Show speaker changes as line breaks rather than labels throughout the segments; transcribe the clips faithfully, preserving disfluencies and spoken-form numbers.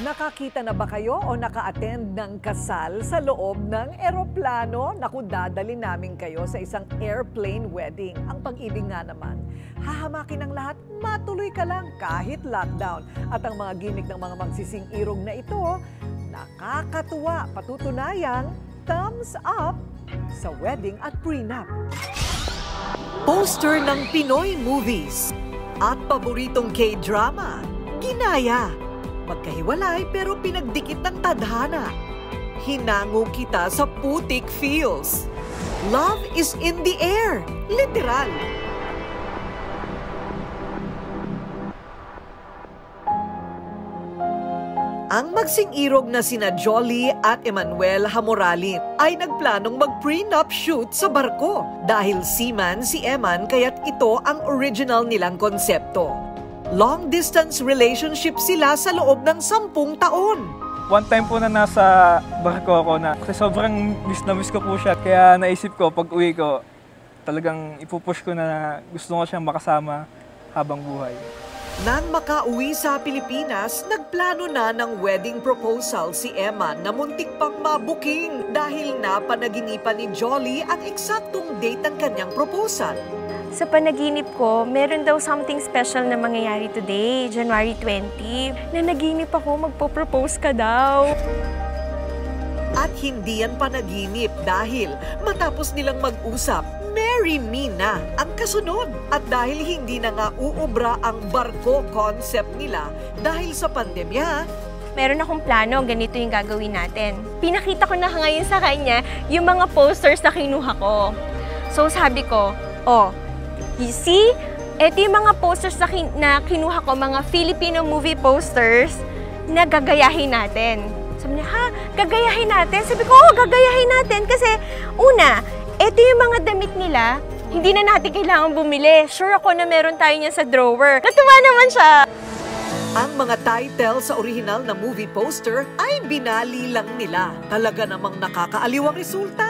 Nakakita na ba kayo o naka-attend ng kasal sa loob ng eroplano? Naku, dadali namin kayo sa isang airplane wedding. Ang pag-ibig nga naman, hahamakin ng lahat, matuloy ka lang kahit lockdown. At ang mga gimmick ng mga magsising-irog na ito, nakakatuwa, patutunayang thumbs up sa wedding at prenup. Poster ng Pinoy movies at paboritong K-drama, ginaya. Magkahiwalay pero pinagdikit ng tadhana. Hinango kita sa putik feels. Love is in the air, literal. Ang magsing-irog na sina Jolly at Emmanuel Hamoralin ay nagplanong mag-prenup shoot sa barko dahil seaman si Eman kaya't ito ang original nilang konsepto. Long-distance relationship sila sa loob ng sampung taon.
One time po na nasa barko ako na kasi sobrang miss na miss ko po siya. Kaya naisip ko pag uwi ko, talagang ipupush ko na gusto ko siyang makasama habang buhay.
Nang makauwi sa Pilipinas, nagplano na ng wedding proposal si Emma na muntik pang mabuking dahil napanaginipan ni Jolly ang eksaktong date ng kanyang proposal.
Sa panaginip ko, meron daw something special na mangyayari today, January twentieth. Na naginip ako, magpo-propose ka daw.
At hindi yan panaginip dahil matapos nilang mag-usap, marry me na ang kasunod. At dahil hindi na nga uubra ang barko concept nila dahil sa pandemya,
meron akong plano, ganito yung gagawin natin. Pinakita ko na ngayon sa kanya yung mga posters na kinuha ko. So sabi ko, oh, you see, ito yung mga posters na, kin na kinuha ko, mga Filipino movie posters na gagayahin natin. Sabi niya, ha? Gagayahin natin? Sabi ko, oh, gagayahin natin. Kasi, una, ito yung mga damit nila, hindi na natin kailangan bumili. Sure ako na meron tayo niya sa drawer. Natuwa naman siya.
Ang mga title sa original na movie poster ay binali lang nila. Talaga namang nakakaaliw ang resulta.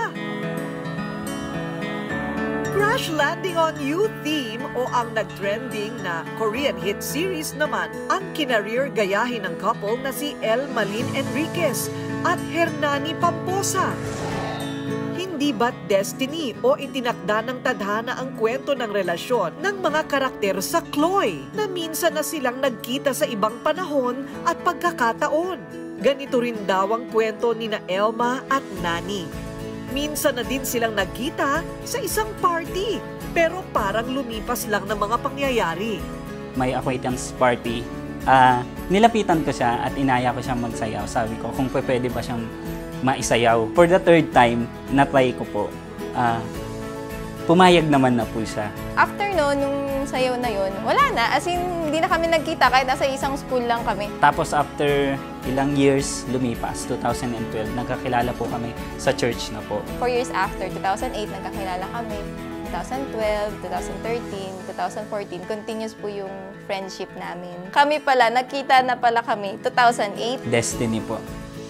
Crash Landing on You theme o ang nag-trending na Korean hit series naman ang kinareer gayahin ng couple na si El Malin Enriquez at Hernani Pamposa. Hindi ba't destiny o itinakda ng tadhana ang kwento ng relasyon ng mga karakter sa Chloe na minsan na silang nagkita sa ibang panahon at pagkakataon? Ganito rin daw ang kwento ni na Elma at Nani. Minsan na din silang nagkita sa isang party, pero parang lumipas lang ng mga pangyayari.
May acquaintance party, uh, nilapitan ko siya at inaya ko siyang magsayaw. Sabi ko kung pwede ba siyang maisayaw. For the third time, na-try ko po. Uh, pumayag naman na po siya.
After no, nung sayaw na yun, wala na. As in, hindi na kami nagkita kahit nasa isang school lang kami.
Tapos after ilang years lumipas, two thousand twelve, nagkakilala po kami sa church na po.
Four years after, two thousand eight, nagkakilala kami. two thousand twelve, two thousand thirteen, two thousand fourteen, continuous po yung friendship namin. Kami pala, nagkita na pala kami, two thousand eight.
Destiny po.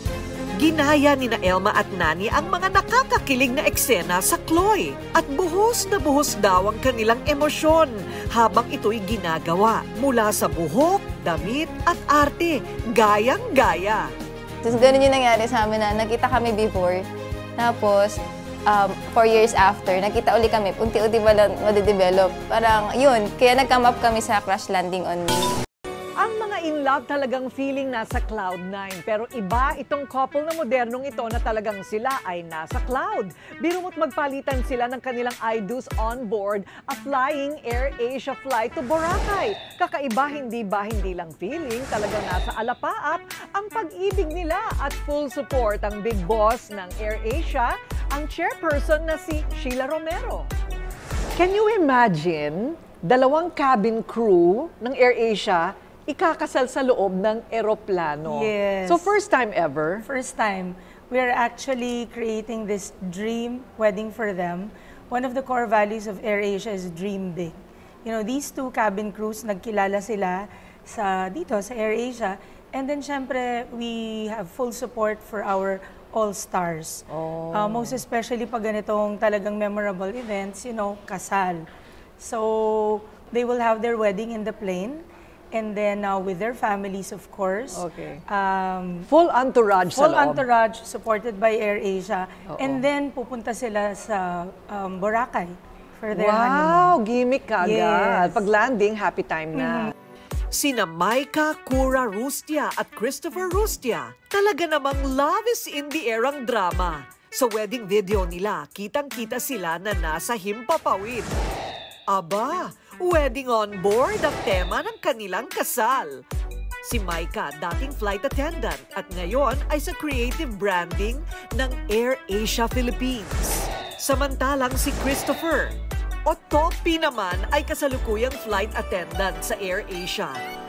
Ginaya ni na Elma at Nani ang mga nakakakilig na eksena sa Chloe at buhos na buhos daw ang kanilang emosyon habang ito'y ginagawa mula sa buhok, damit at arte, gayang-gaya.
Tapos ganun yung nangyari sa amin na nakita kami before, tapos um, four years after, nakita uli kami, unti-unti ba lang madidevelop. Parang yun, kaya nag-come up kami sa Crash Landing on Me.
Ang mga in love talagang feeling nasa cloud nine. Pero iba itong couple na modernong ito na talagang sila ay nasa cloud. Biro mo't magpalitan sila ng kanilang I-dos on board a flying Air Asia flight to Boracay. Kakaiba, hindi ba hindi lang feeling, talagang nasa alapaap ang pag-ibig nila at full support ang big boss ng Air Asia, ang chairperson na si Sheila Romero. Can you imagine dalawang cabin crew ng Air Asia ikakasal sa loob ng eroplano?
Yes.
So first time ever?
First time. We are actually creating this dream wedding for them. One of the core values of Air Asia is dream big. You know, these two cabin crews, nagkilala sila sa dito sa Air Asia. And then syempre, we have full support for our all-stars.
Oh.
Uh, most especially pag ganitong talagang memorable events, you know, kasal. So, they will have their wedding in the plane. and then uh, with their families, of course.
Okay.
Um,
Full entourage
full
sa loob.
entourage supported by AirAsia.
Oo.
And then pupunta sila sa um, Boracay for their
Wow,
honeymoon.
gimmick kagad.
Yes.
Pag landing, happy time na. Sina Maika Cura Rustia at Christopher Rustia, talaga namang love is in the air ang drama. Sa wedding video nila, kitang-kita sila na nasa himpapawid. Aba, wedding on board ang tema ng kanilang kasal. Si Maika, dating flight attendant at ngayon ay sa creative branding ng AirAsia Philippines. Samantalang si Christopher, o Topi naman, ay kasalukuyang flight attendant sa AirAsia.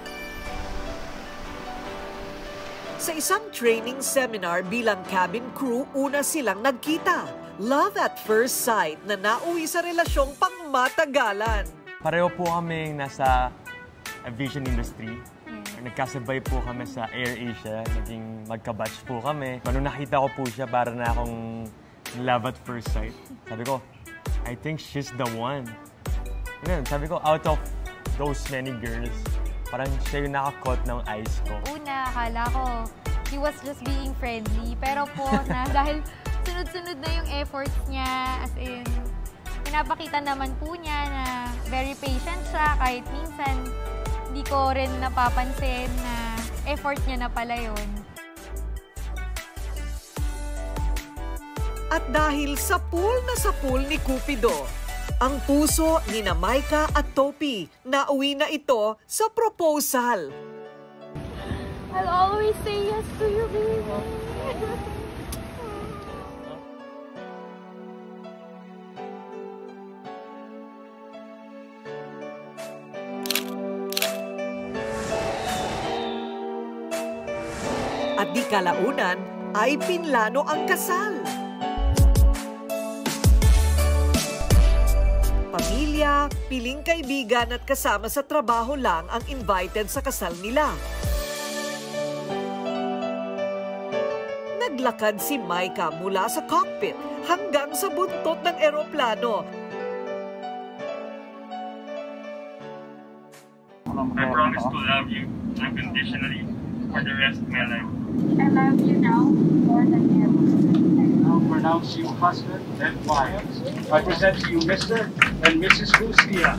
Sa isang training seminar bilang cabin crew, una silang nagkita. Love at first sight na nauwi sa relasyong pangmatagalan.
Pareho po kami nasa aviation industry. Nagkasabay po kami sa AirAsia. Naging magka-batch po kami. Nung nakita ko po siya, para na akong love at first sight. Sabi ko, I think she's the one. Ganun, sabi ko, out of those many girls, parang siya yung nakakot ng eyes ko.
Una, akala ko, he was just being friendly. Pero po, na, dahil sunod-sunod na yung efforts niya, as in, pinapakita naman po niya na very patient siya, kahit minsan, hindi ko rin napapansin na effort niya na pala yun.
At dahil sa pool na sa pool ni Cupido, ang puso ni na Maika at Topi, nauwi na ito sa proposal.
I'll always say yes to you, baby.
At di kalaunan ay pinlano ang kasal. Pamilya, piling kaibigan at kasama sa trabaho lang ang invited sa kasal nila. Naglakad si Maika mula sa cockpit hanggang sa buntot ng eroplano.
I promise to love you unconditionally for the rest of my life.
I love you now more than ever.
Now pronounce you husband and wife. I present to you Mister and Missus Rustia.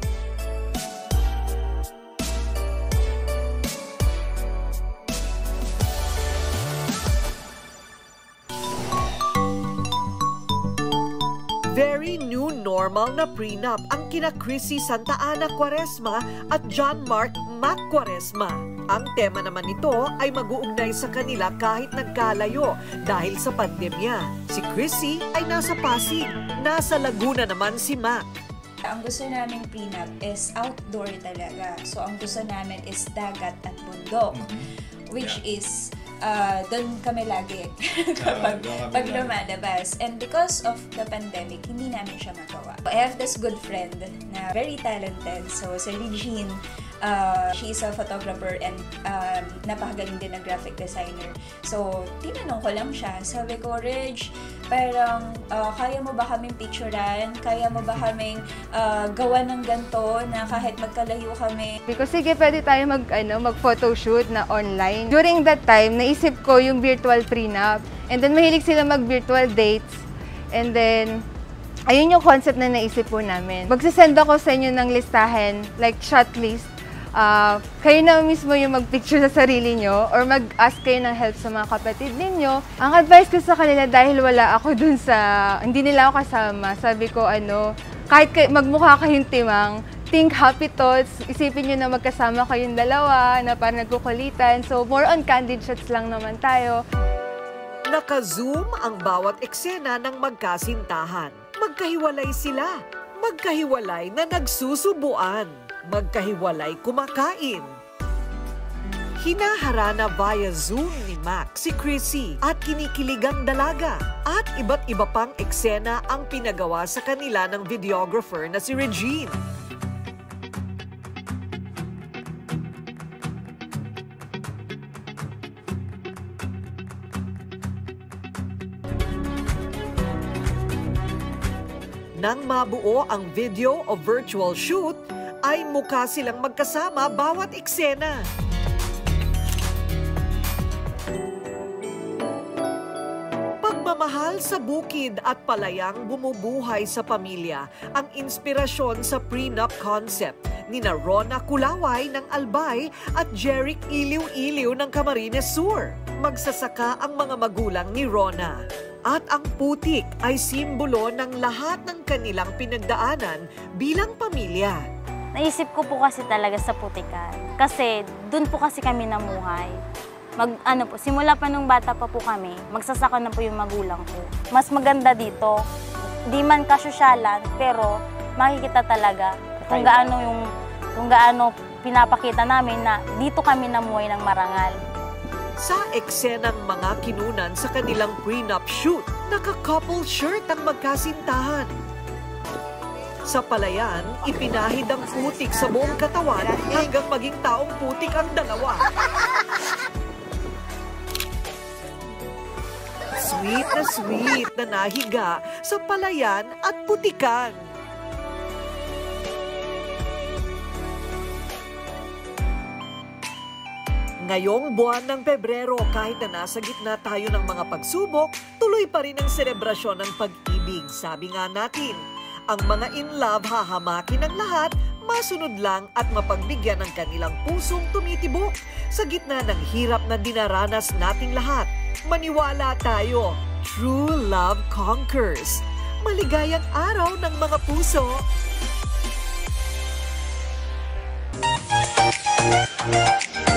Very new normal na prenup ang kina Chrissy Santa Ana Quaresma at John Mark Mac Quaresma. Ang tema naman nito ay mag-uugnay sa kanila kahit nagkalayo dahil sa pandemya. Si Chrissy ay nasa Pasig, nasa Laguna naman si Mac.
Ang gusto naming prenup is outdoor talaga. So ang gusto namin is dagat at bundok. Which yeah. is, uh, doon kami lagi kapag uh, pag lumalabas. And because of the pandemic, hindi namin siya magawa. I have this good friend na very talented. So si Regine, uh, she is a photographer and um, napakagaling din na graphic designer. So tinanong ko lang siya, sabi ko, Reg, parang uh, kaya mo ba kaming picturean? Kaya mo ba kaming uh, gawa ng ganito na kahit magkalayo kami?
Because sige, pwede tayo mag, ano, mag-photoshoot na online. During that time, naisip ko yung virtual prenup. And then mahilig sila mag-virtual dates. And then, ayun yung concept na naisip po namin. Magsasend ako sa inyo ng listahan, like shot list. Uh, kayo na mismo yung mag-picture sa sarili nyo or mag-ask kayo ng help sa mga kapatid ninyo. Ang advice ko sa kanila, dahil wala ako dun sa, hindi nila ako kasama, sabi ko ano, kahit kay, magmukha kayong timang, think happy thoughts, isipin nyo na magkasama kayong dalawa, na parang nagkukulitan. So more on candid shots lang naman tayo.
Naka-zoom ang bawat eksena ng magkasintahan. Magkahiwalay sila. Magkahiwalay na nagsusubuan. Magkahiwalay kumakain. Hinaharana via Zoom ni Mac si Chrissy at kinikiligang dalaga. At iba't iba pang eksena ang pinagawa sa kanila ng videographer na si Regine. Nang mabuo ang video o virtual shoot, ay mukha silang magkasama bawat eksena. Pagmamahal sa bukid at palayang bumubuhay sa pamilya ang inspirasyon sa prenup concept ni na Rona Kulaway ng Albay at Jeric Iliw-Iliw ng Camarines Sur. Magsasaka ang mga magulang ni Rona. At ang putik ay simbolo ng lahat ng kanilang pinagdaanan bilang pamilya.
Naisip ko po kasi talaga sa putikan. Kasi dun po kasi kami namuhay. Mag, ano po, simula pa nung bata pa po kami, magsasaka na po yung magulang ko. Mas maganda dito, di man kasosyalan, pero makikita talaga kung gaano yung kung gaano pinapakita namin na dito kami namuhay ng marangal.
Sa eksenang mga kinunan sa kanilang prenup shoot, naka-couple shirt ang magkasintahan. Sa palayan, ipinahid ang putik sa buong katawan hanggang maging taong putik ang dalawa. Sweet na sweet na nahiga sa palayan at putikan. Ngayong buwan ng Pebrero, kahit na nasa gitna tayo ng mga pagsubok, tuloy pa rin ang selebrasyon ng pag-ibig. Sabi nga natin, ang mga in love hahamakin ng lahat, masunod lang at mapagbigyan ng kanilang pusong tumitibok sa gitna ng hirap na dinaranas nating lahat. Maniwala tayo, true love conquers. Maligayang araw ng mga puso!